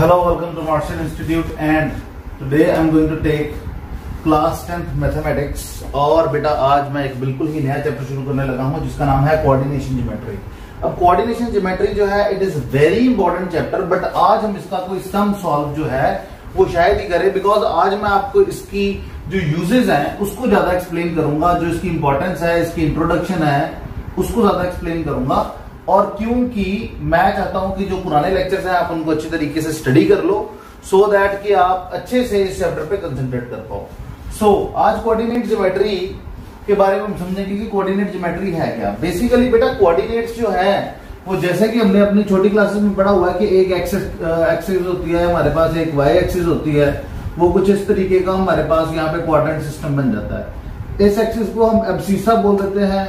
Hello, welcome to Martian Institute and today I am going to take class 10th mathematics. और बेटा आज मैं एक बिल्कुल ही नया चैप्टर शुरू करने लगा हूं जिसका नाम है कोऑर्डिनेशन ज्योमेट्री। अब कोऑर्डिनेशन ज्योमेट्री जो है it is very important chapter, but आज हम इसका कोई सम सॉल्व जो है वो शायद ही करें, बिकॉज आज मैं आपको इसकी जो यूजेस हैं उसको ज्यादा एक्सप्लेन करूंगा, जो इसकी इंपॉर्टेंस है, इसकी इंट्रोडक्शन है उसको ज्यादा एक्सप्लेन करूंगा। और क्योंकि मैं चाहता हूं कि जो पुराने लेक्चर्स हैं आप उनको अच्छी तरीके से स्टडी कर लो, सो दैट कि आप अच्छे से इस चैप्टर पे कंसंट्रेट कर पाओ। सो आज कोऑर्डिनेट ज्योमेट्री के बारे में हम समझेंगे कि कोऑर्डिनेट ज्योमेट्री है क्या। बेसिकली बेटा कोऑर्डिनेट्स जो है वो जैसे कि हमने अपनी छोटी क्लासेस में पढ़ा हुआ है कि एक एक्सिस होती है हमारे पास, एक वाई एक्सिस होती है, वो कुछ इस तरीके का हमारे पास यहाँ पे कोऑर्डिनेट सिस्टम बन जाता है। इस एक्सिस को हम एब्सिसा बोल देते हैं,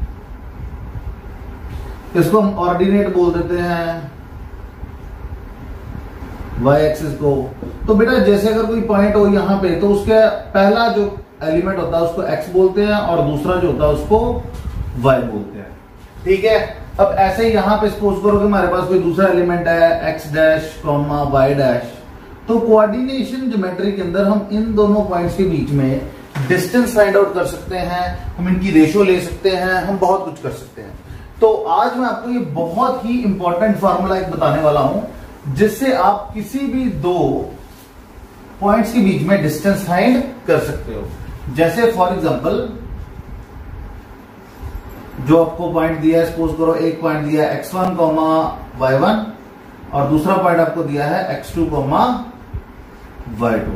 इसको हम ऑर्डिनेट बोल देते हैं, वाई एक्सिस को। तो बेटा जैसे अगर कोई पॉइंट हो यहाँ पे तो उसके पहला जो एलिमेंट होता है उसको एक्स बोलते हैं और दूसरा जो होता है उसको वाई बोलते हैं, ठीक है। अब ऐसे ही यहाँ पे सपोज करो कि हमारे पास कोई दूसरा एलिमेंट है X dash comma Y dash, तो कोऑर्डिनेशन ज्योमेट्री के अंदर हम इन दोनों पॉइंट्स के बीच में डिस्टेंस फाइंड आउट कर सकते हैं, हम इनकी रेशियो ले सकते हैं, हम बहुत कुछ कर सकते हैं। तो आज मैं आपको ये बहुत ही इंपॉर्टेंट फार्मूला एक बताने वाला हूं जिससे आप किसी भी दो पॉइंट्स के बीच में डिस्टेंस फाइंड कर सकते हो। जैसे फॉर एग्जांपल जो आपको पॉइंट दिया है, सपोज करो एक पॉइंट दिया है x1, y1 और दूसरा पॉइंट आपको दिया है x2, y2।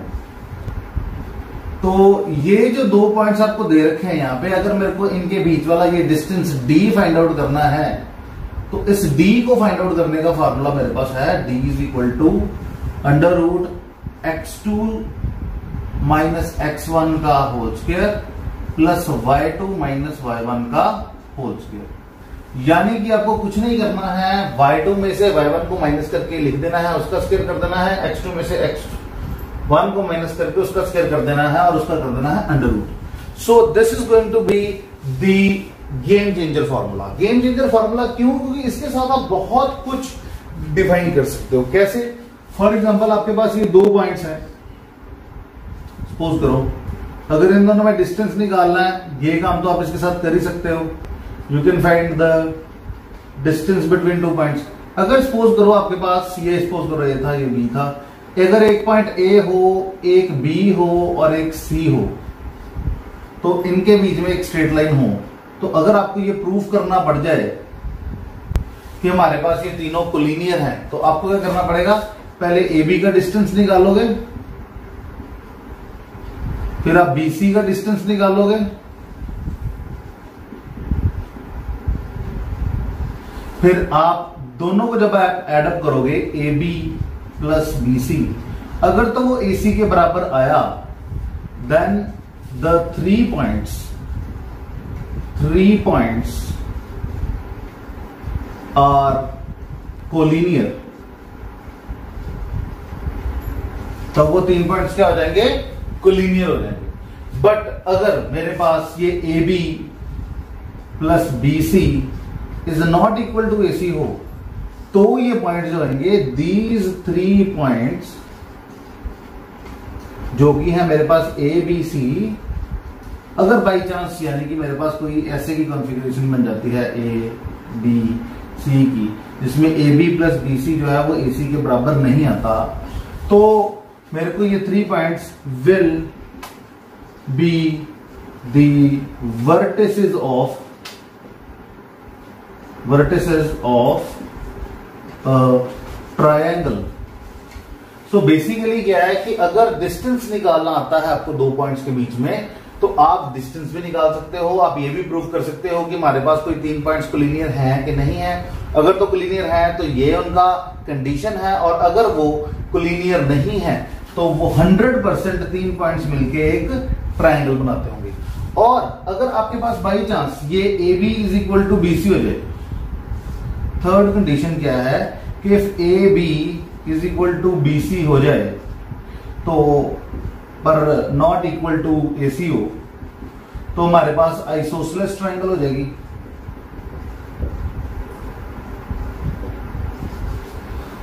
तो ये जो दो पॉइंट्स आपको दे रखे हैं यहाँ पे, अगर मेरे को इनके बीच वाला ये डिस्टेंस d फाइंड आउट करना है तो इस d को फाइंड आउट करने का फार्मूला मेरे पास है d is equal to under root x2 minus x1 का whole square plus y2 minus y1 का होल स्क्वायर। यानी कि आपको कुछ नहीं करना है, y2 में से y1 को माइनस करके लिख देना है, उसका स्क्वायर कर देना है, x2 में से x1 को माइनस करके उसका स्क्वायर कर देना है और उसका कर देना है under root. So this is going to be the game changer formula. Game changer formula क्यों? क्योंकि इसके साथ आप बहुत कुछ डिफाइन कर सकते हो। कैसे? फॉर एग्जांपल आपके पास ये दो पॉइंट्स हैं, सपोज करो अगर इन दोनों में डिस्टेंस निकालना है, ये काम तो आप इसके साथ कर ही सकते हो। You can find the distance between two points. अगर सपोज करो आपके पास ये, सपोज करो ये था, ये बी था, अगर एक पॉइंट ए हो, एक बी हो और एक सी हो, तो इनके बीच में एक स्ट्रेट लाइन हो, तो अगर आपको ये प्रूफ करना पड़ जाए कि हमारे पास ये तीनों कोलिनियर हैं, तो आपको क्या करना पड़ेगा? पहले ए बी का डिस्टेंस निकालोगे, फिर आप बी सी का डिस्टेंस निकालोगे, फिर आप दोनों को जब आप एडअप करोगे A B plus B C, अगर तो वो ए सी के बराबर आया, then the three points are collinear. तो वो तीन पॉइंट्स क्या हो जाएंगे? कोलिनियर हो जाएंगे। बट अगर मेरे पास ये A B plus B C is not equal to A C हो, तो ये पॉइंट जो होंगे, दीज थ्री पॉइंट्स जो कि है मेरे पास ए बी सी, अगर बाई चांस यानी कि मेरे पास कोई ऐसे की कॉन्फ़िगरेशन बन जाती है ए बी सी की, जिसमें A B plus B C जो है वो ए सी के बराबर नहीं आता, तो मेरे को ये three points will be the vertices of triangle. So basically क्या है कि अगर डिस्टेंस निकालना आता है आपको दो पॉइंट्स के बीच में, तो आप डिस्टेंस भी निकाल सकते हो, आप ये भी प्रूव कर सकते हो कि हमारे पास कोई तीन पॉइंट्स कोलिनियर हैं कि नहीं है। अगर तो कोलिनियर है तो ये उनका कंडीशन है, और अगर वो कोलिनियर नहीं है तो वो 100% तीन पॉइंट्स मिलके एक ट्रायंगल बनाते होंगे। और अगर आपके पास बाई चांस ये A B is equal to B C हो जाए, थर्ड कंडीशन क्या है कि if A B is equal to B C हो जाए, तो पर not equal to A C हो, तो हमारे पास आइसोसेलेस ट्रायंगल हो जाएगी।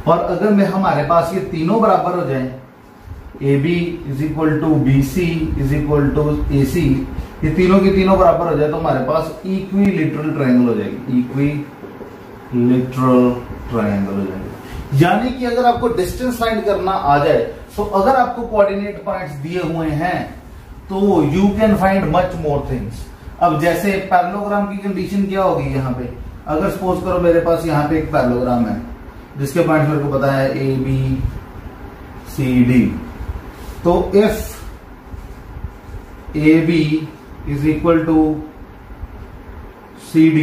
और अगर मैं हमारे पास ये तीनों बराबर हो जाए, A B is equal to B C is equal to A C, ये तीनों की तीनों बराबर हो जाए तो हमारे पास इक्विलेटरल ट्रायंगल हो जाएगी, इक्विलेटरल ट्रायंगल हो जाएगी। यानी कि अगर आपको डिस्टेंस फाइंड करना आ जाए तो अगर आपको कोऑर्डिनेट पॉइंट्स दिए हुए हैं तो you can find much more things. अब जैसे पैरेललोग्राम की कंडीशन क्या होगी यहाँ पे, अगर सपोज करो मेरे पास यहाँ पे एक पैरेललोग्राम है जिसके पॉइंट्स मेरे को पता है ए बी सी डी, तो if A B is equal to C D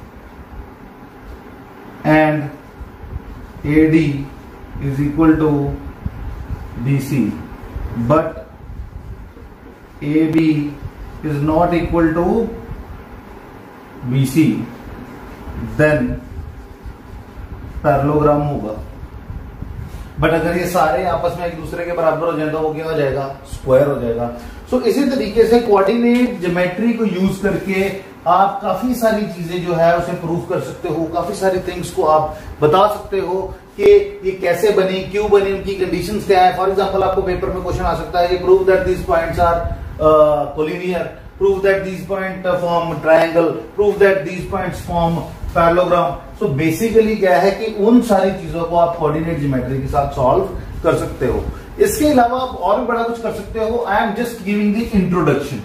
and A D is equal to B C, but A B is not equal to B C, then parallelogram होगा। But अगर ये सारे आपस में एक दूसरे के बराबर हो जाए तो वो क्या हो जाएगा, स्क्वायर हो जाएगा। सो इसी तरीके से कोऑर्डिनेट ज्योमेट्री को यूज करके आप काफी सारी चीजें जो है उसे प्रूव कर सकते हो, काफी सारी थिंग्स को आप बता सकते हो कि ये कैसे बनी, क्यों बनी, उनकी कंडीशंस क्या है। फॉर एग्जांपल आपको पेपर में क्वेश्चन आ सकता है कि prove that these points are collinear, prove that these point form triangle, prove that these points form parallelogram. So basically क्या है कि उन सारी चीजों को आप कोऑर्डिनेट ज्योमेट्री के साथ सॉल्व कर सकते हो। इसके अलावा आप और भी बड़ा कुछ कर सकते हो। I am just giving the introduction.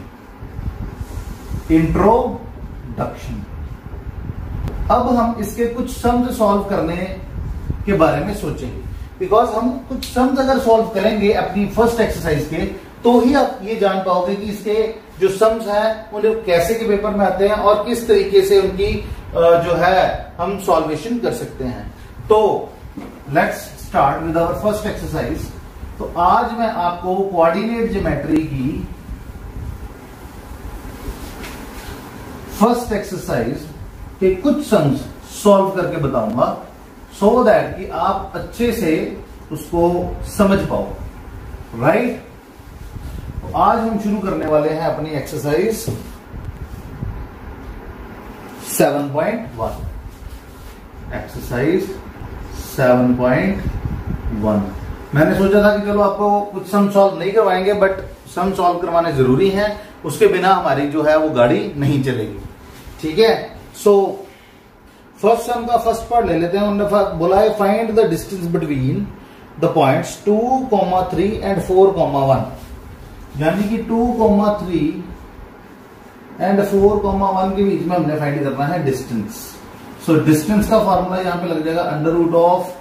अब हम इसके कुछ सम्स सॉल्व करने के बारे में सोचेंगे, बिकॉज हम कुछ सम्स अगर सॉल्व करेंगे अपनी फर्स्ट एक्सरसाइज के तो ही आप ये जान पाओगे कि इसके जो सम्स हैं उन्हें कैसे के पेपर में आते हैं और किस तरीके से उनकी जो है हम सॉल्वेशन कर सकते हैं। तो let's start with our first exercise. तो आज मैं आपको कोऑर्डिनेट ज्योमेट्री की फर्स्ट एक्सरसाइज के कुछ सम्स सॉल्व करके बताऊंगा, सो दैट कि आप अच्छे से उसको समझ पाओ, राइट। तो आज हम शुरू करने वाले हैं अपनी एक्सरसाइज 7.1। एक्सरसाइज 7.1 मैंने सोचा था कि चलो आपको कुछ सम सॉल्व नहीं करवाएंगे, बट सम सॉल्व करवाने जरूरी हैं, उसके बिना हमारी जो है वो गाड़ी नहीं चलेगी, ठीक है। सो फर्स्ट सम का फर्स्ट पार्ट ले लेते हैं। उन्होंने बोला है find the distance between the points 2, 3 and 4, 1, यानी कि 2, 3 एंड 4, 1 के बीच में हमने फाइंड करना है डिस्टेंस। सो डिस्टेंस का फॉर्मूला यहां पे लग जाएगा under root of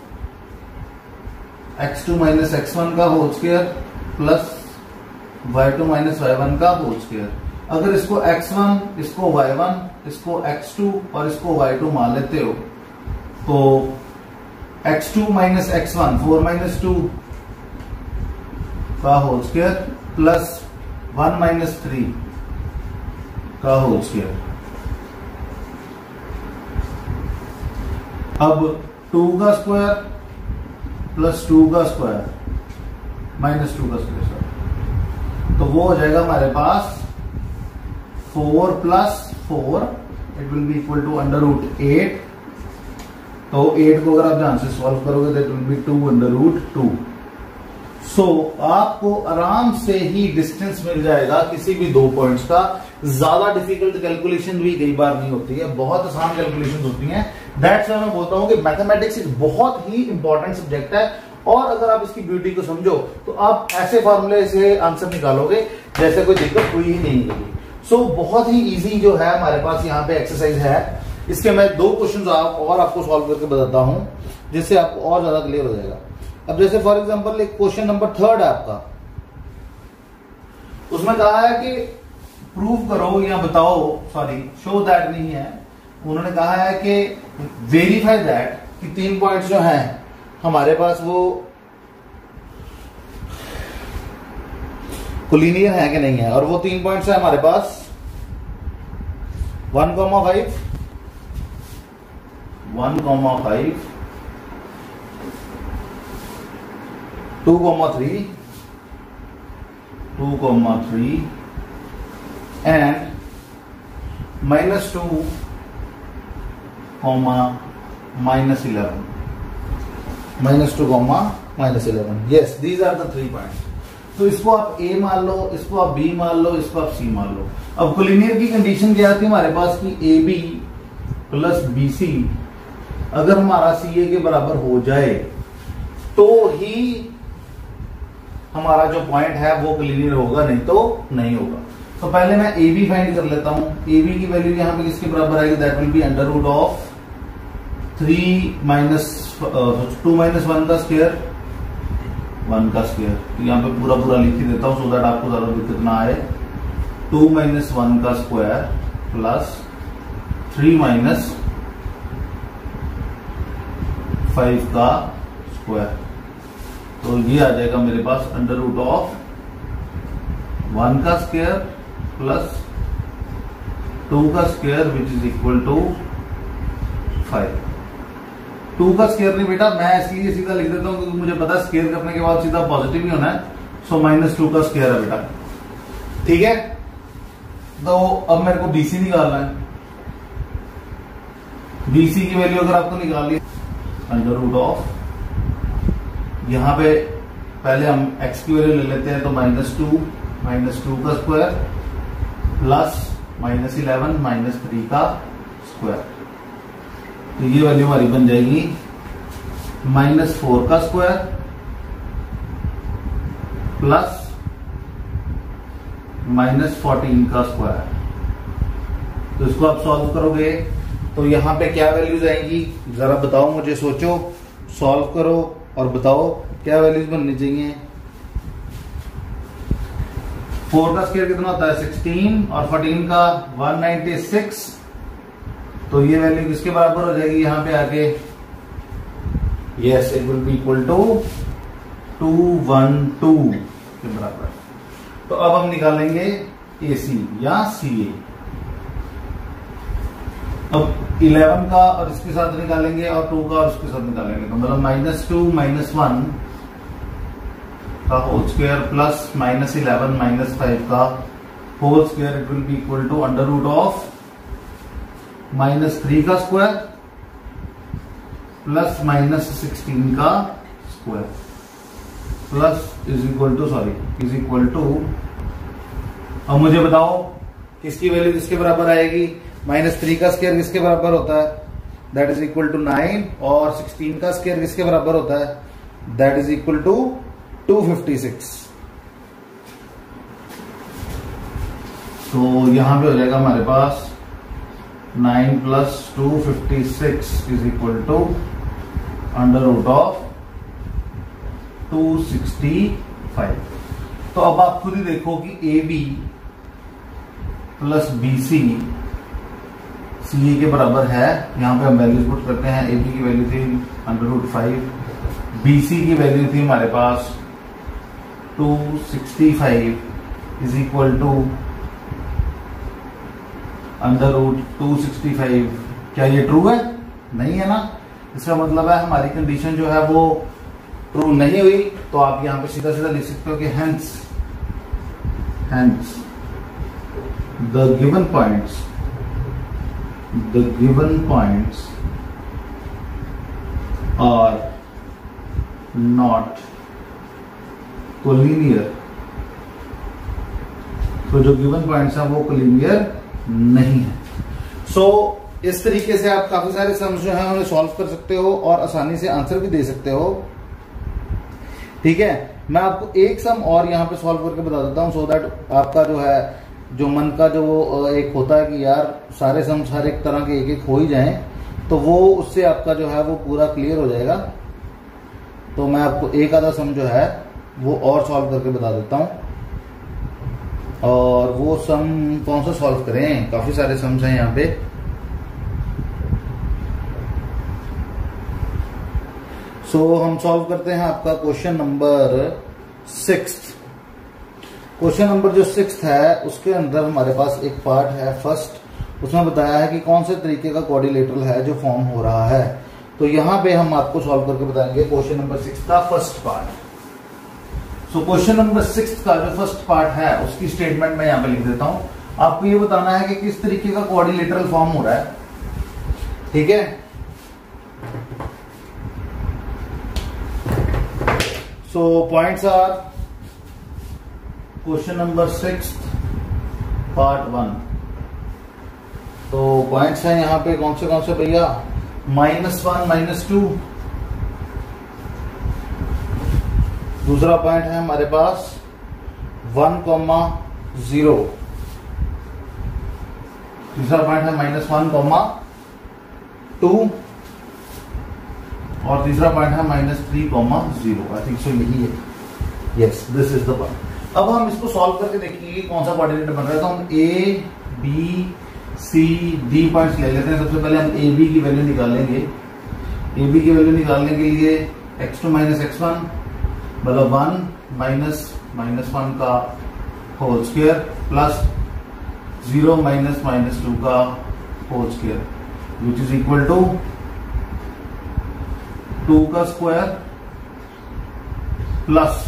x2 minus x1 का whole square plus y2 minus y1 का होल स्क्वायर। अगर इसको x1, इसको y1, इसको x2 और इसको y2 मान लेते हो तो x2 माइनस x1 4 माइनस 2 का होल स्क्वायर प्लस 1 माइनस 3 का होल स्क्वायर। अब 2 का स्क्वायर प्लस 2 का स्क्वायर माइनस 2 का स्क्वायर, तो वो हो जाएगा हमारे पास 4 plus 4, it will be equal to under root 8। तो 8 को अगर आप ध्यान से सॉल्व करोगे तो it will be 2 under root 2। So आपको आराम से ही डिस्टेंस मिल जाएगा किसी भी दो पॉइंट्स का। ज्यादा डिफिकल्ट कैलकुलेशन भी कई बार नहीं होती है, बहुत आसान कैलकुलेशन होती हैं। दैट्स व्हाई मैं बोलता हूं कि मैथमेटिक्स एक बहुत ही इंपॉर्टेंट सब्जेक्ट है, और अगर आप इसकी ब्यूटी को समझो तो आप ऐसे फॉर्मूले से आंसर निकालोगे जैसे कोई दिक्कत हुई ही नहीं होगी। सो बहुत ही इजी जो है हमारे पास यहाँ पे एक्सरसाइज है। इसके मैं 2 क्वेश्चन और आपको सॉल्व करके बताता हूं जिससे आपको और ज्यादा क्लियर हो जाएगा। अब जैसे फॉर एग्जांपल एक क्वेश्चन नंबर 3 है आपका, उसमें कहा है कि प्रूव करो या बताओ, सॉरी शो दैट नहीं है, उन्होंने कहा है कि वेरीफाई दैट कि 3 पॉइंट्स जो हैं हमारे पास वो कोलिनियर है कि नहीं है। और वो 3 पॉइंट्स है हमारे पास 1, 5, 2, 3 and -2, -11 -2, yes these are the 3 points. तो इसको आप ए मान लो, इसको आप बी मान लो, इसको आप सी मान लो। अब कोलिनियर की कंडीशन क्या आती है हमारे पास कि A B plus B C अगर हमारा सी ए के बराबर हो जाए तो ही हमारा जो पॉइंट है वो कोलिनियर होगा, नहीं तो नहीं होगा। तो पहले मैं ए बी फाइंड कर लेता हूं। ए बी की वैल्यू यहां पे किसके बराबर आएगी, that will be under root of 2 minus 1 का स्क्वायर, 1 का स्क्वायर। तो यहां पे पूरा पूरा लिख ही देता हूं सो दैट आपको ज्यादा दिक्कत ना आए। 2 माइनस 1 का स्क्वायर प्लस 3 माइनस 5 का स्क्वायर। तो ये आ जाएगा मेरे पास अंडर रूट ऑफ 1 का स्क्वायर प्लस 2 का square which is equal to 5। 2 का स्क्वायर नहीं बेटा, मैं इसलिए सीधा लिख देता हूं क्योंकि मुझे पता है स्क्वायर करने के बाद सीधा पॉजिटिव ही होना है। सो -2 का स्क्वायर है बेटा, ठीक है। तो अब मेरे को बीसी निकालना है। बीसी की वैल्यू अगर आपको निकालनी है अंडर रूट ऑफ, यहां पे पहले हम x की वैल्यू ले लेते हैं, तो -2 का स्क्वायर प्लस -11 -3 का स्क्वायर। तो ये वैल्यू हमारी बन जाएगी -4 का स्क्वायर प्लस -14 का स्क्वायर। तो इसको आप सॉल्व करोगे तो यहां पे क्या वैल्यूज आएंगी, जरा बताओ मुझे, सोचो, सॉल्व करो और बताओ क्या वैल्यूज बननी चाहिए। 4 का स्क्वायर कितना होता है 16 और 14 का 196। तो ये वैल्यू किसके बराबर हो जाएगी यहां पे आके, yes it will be equal to 212 के बराबर। तो अब हम निकालेंगे AC या CA। अब 11 का और इसके साथ निकालेंगे और 2 का और इसके साथ निकालेंगे, तो मतलब -2 -1 का होल स्क्वायर प्लस -11 -5 का whole square, it will be equal to under root of -3 का स्क्वायर प्लस -16 का square plus is equal to अब मुझे बताओ किसकी वैल्यू किसके बराबर आएगी। -3 का स्क्वायर किसके बराबर होता है, दैट इज इक्वल टू 9, और 16 का स्क्वायर किसके बराबर होता है, दैट इज इक्वल टू 256। तो यहां पे हो जाएगा हमारे पास 9 plus 256 is equal to under root of 265। तो अब आप खुद ही देखो कि A B plus B C C A के बराबर है। यहां पे हम वैल्यूज पुट करते हैं। ए बी की वैल्यू थी अंडर रूट 5, बी सी की वैल्यू थी हमारे पास 265 is equal to under root 265। क्या ये ट्रू है, नहीं है ना। इसका मतलब है हमारी कंडीशन जो है वो ट्रू नहीं हुई। तो आप यहां पे सीधा सीधा लिख सकते हो कि hence the given points are not collinear। तो जो गिवन पॉइंट्स हैं वो कोलिनियर नहीं है। सो इस तरीके से आप काफी सारे सम्स जो है उन्हें सॉल्व कर सकते हो और आसानी से आंसर भी दे सकते हो, ठीक है। मैं आपको एक सम और यहाँ पे सॉल्व करके बता देता हूँ, सो दैट आपका जो है जो मन का जो एक होता है कि यार सारे सम्स हर एक तरह के एक एक हो ही जाएं, तो वो उससे आपका जो है वो पूरा क्लियर हो जाएगा। तो मैं आपको एक आधा सम जो है वो और सॉल्व करके बता देता हूँ। और वो सम कौन सा सॉल्व करें, काफी सारे सम्स हैं यहाँ पे। सो हम सॉल्व करते हैं आपका क्वेश्चन नंबर 6। क्वेश्चन नंबर जो 6 है उसके अंदर हमारे पास एक पार्ट है फर्स्ट, उसमें बताया है कि कौन से तरीके का क्वाड्रिलेटरल है जो फॉर्म हो रहा है। तो यहां पे हम आपको सॉल्व करके बताएंगे क्वेश्चन नंबर 6 का first part. So question number 6 का जो फर्स्ट पार्ट है उसकी स्टेटमेंट मैं यहां पे लिख देता हूं। आपको ये बताना है कि किस तरीके का क्वाड्रिलेटरल फॉर्म हो रहा है, ठीक है। So points are question number 6 part 1। तो पॉइंट्स हैं यहाँ पे कौन से भैया, -1 -2। दूसरा पॉइंट है हमारे पास 1, 0। तीसरा पॉइंट है -1, 2 और तीसरा पॉइंट है -3, 0। आई थिंक सो यही है। Yes, this is the point. अब हम इसको सॉल्व करके देखेंगे कौन सा कोऑर्डिनेट बन रहा है। तो हम A, B, C, D points ले लेते हैं। सबसे पहले हम AB की वैल्यू निकालेंगे। AB की वैल्यू निकालने के लिए x2 - x1 मतलब 1 - -1 का होल स्क्वायर प्लस 0 - -2 का whole square which is equal to 2 का स्क्वायर प्लस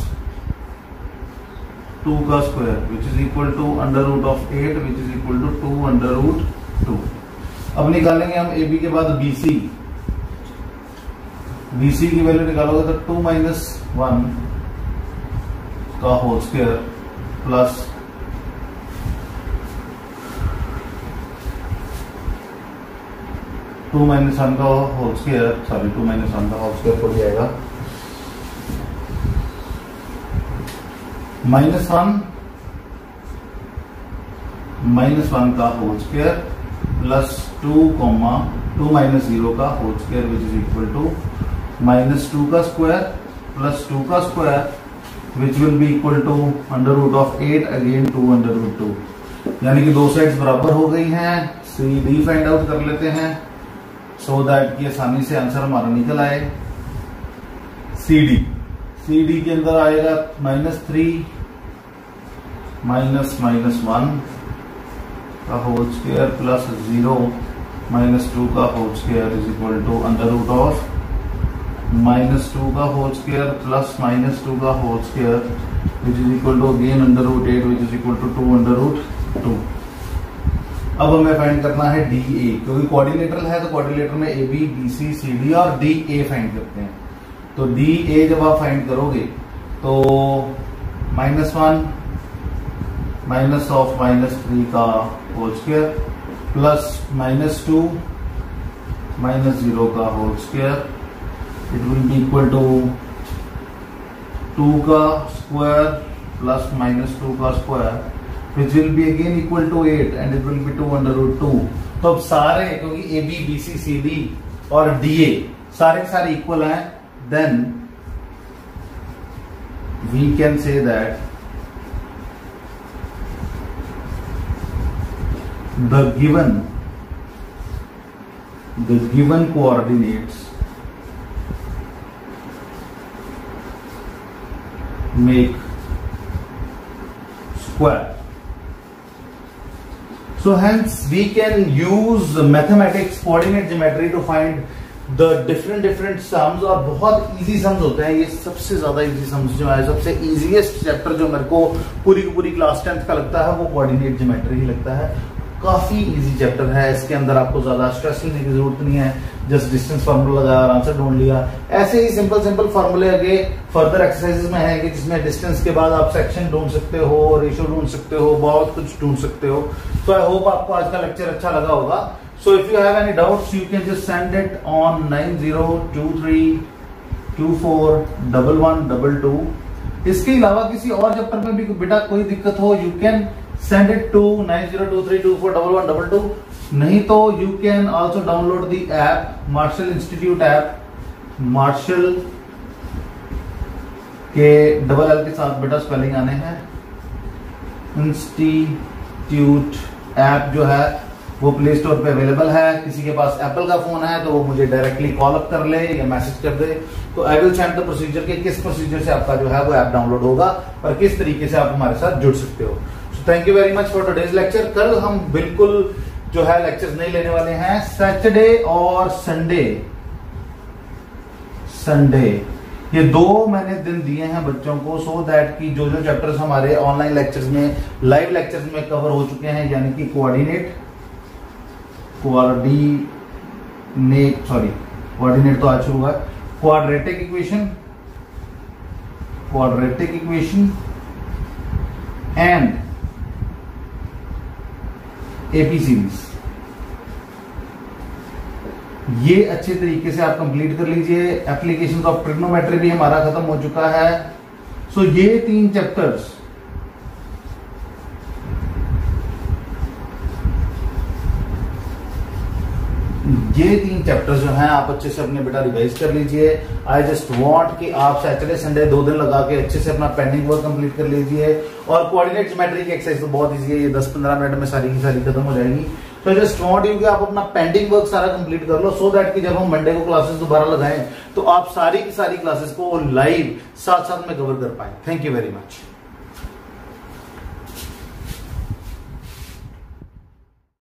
2 का square which is equal to √8 which is equal to 2 √2। अब निकालेंगे हम AB के बाद BC। BC की वैल्यू निकालोगे तो 2 - 1 का होल स्क्वायर प्लस 2 - 1 का होल स्क्वायर, सॉरी 2 - 1 का होल स्क्वायर हो जाएगा -1 का होल स्क्वायर प्लस 2 - 0 का whole square which is equal to -2 का स्क्वायर प्लस 2 का square which will be equal to √8 again 2 √2। यानी कि दो साइड्स बराबर हो गई हैं। CD फाइंड आउट कर लेते हैं सो दैट कि आसानी से आंसर हमारा निकल आए। CD के अंदर आएगा -3 - -1 का होल स्क्वायर प्लस 0 - 2 का whole square is equal to √2 का होल स्क्वायर प्लस -2 का whole square which is equal to again √8 which is equal to 2 √2। अब हमें फाइंड करना है DA, क्योंकि कोऑर्डिनेटर है तो कोऑर्डिनेटर में AB, BC, CD और DA फाइंड करते हैं। तो DA जब आप फाइंड करोगे तो -1 -3 का होल स्क्वायर प्लस -2 - 0 का whole square it will be equal to 2 का स्क्वायर प्लस -2 का square which will be again equal to 8 and it will be 2 √2। तो अब सारे, क्योंकि AB, BC, CD और DA सारे इक्वल हैं, then we can say that the given coordinates make square. So hence we can use mathematics, coordinate geometry to find the different sums। और बहुत easy sums होते हैं ये, सबसे ज्यादा easy sums जो है, सबसे easiest chapter जो मेरे को पूरी की पूरी क्लास 10th का लगता है वो coordinate geometry ही लगता है। काफी इजी चैप्टर है, इसके अंदर आपको ज्यादा स्ट्रेस लेने की जरूरत नहीं है। जस्ट डिस्टेंस फार्मूला लगाया और आंसर ढूंढ लिया। ऐसे ही सिंपल फार्मूले आगे फर्दर एक्सरसाइजेस में है कि जिसमें डिस्टेंस के बाद आप सेक्शन ढूंढ सकते हो, रेशियो ढूंढ सकते हो, बहुत कुछ ढूंढ सकते हो। तो आई होप आपको आज का लेक्चर अच्छा लगा होगा। So if you have any doubts you can just send it on 9023241122। इसके अलावा किसी और चैप्टर में भी बेटा कोई दिक्कत हो you can send it to 9023241122। नहीं तो you can also download the app, Marshall Institute app। Marshall के LL के साथ बेटा स्पेलिंग आने हैं। इंस्टीट्यूट ऐप जो है वो प्ले स्टोर पे अवेलेबल है। किसी के पास एप्पल का फोन है तो वो मुझे डायरेक्टली कॉल अप कर ले या मैसेज कर दे, तो I will send the procedure के किस प्रोसीजर से आपका जो है वो ऐप डाउनलोड होगा और किस तरीके से आप हमारे साथ जुड़ सकते हो। Thank you very much for today's lecture. कल हम बिल्कुल जो है लेक्चर्स नहीं लेने वाले हैं। सैटरडे और संडे ये 2 मैंने दिन दिए हैं बच्चों को, सो दैट कि जो चैप्टर्स हमारे ऑनलाइन लेक्चर्स में, लाइव लेक्चर्स में कवर हो चुके हैं, यानी कि कोऑर्डिनेट तो आज शुरू हुआ, quadratic equation quadratic equation and AP series, ये अच्छे तरीके से आप कंप्लीट कर लीजिए। एप्लीकेशन ऑफ ट्रिग्नोमेट्री भी हमारा खत्म हो चुका है। सो ये 3 चैप्टर्स जो हैं आप अच्छे से अपने बेटा रिवाइज कर लीजिए। आई जस्ट वांट कि आप सैटरडे संडे 2 दिन लगा के अच्छे से अपना पेंडिंग वर्क कंप्लीट कर लीजिए। और कोऑर्डिनेट ज्योमेट्री की एक्सरसाइज तो बहुत इजी है, ये 10-15 मिनट में सारी की सारी खत्म हो जाएगी। तो आई जस्ट वांट यू कि आप अपना पेंडिंग वर्क सारा कंप्लीट कर लो, सो दैट कि जब हम मंडे को क्लासेस दोबारा लगाएं तो आप सारी की सारी क्लासेस को लाइव साथ साथ में कवर कर पाए। Thank you very much.